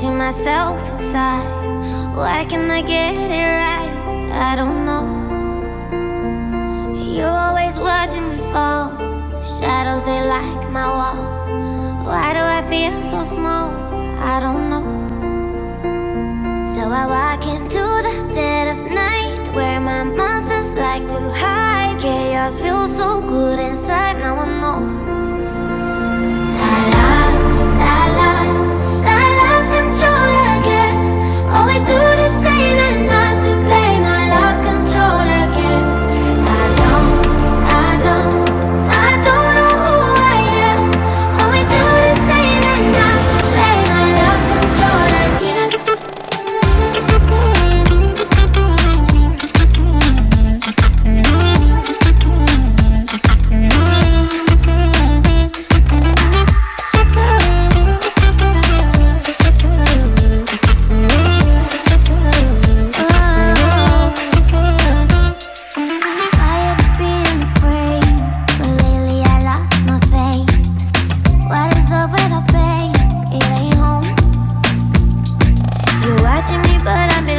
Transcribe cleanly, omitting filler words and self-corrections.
see myself inside. Why can't I get it right? I don't know. You're always watching me fall. Shadows, they like my wall. Why do I feel so small? I don't know. So I walk into the dead of night, where my monsters like to hide. Chaos feels so good inside, now I know. I lost control again. Always do the same and not to blame. I lost control again. I don't know who I am. Always do the same and not to blame. I lost control again. Watching me, but I'm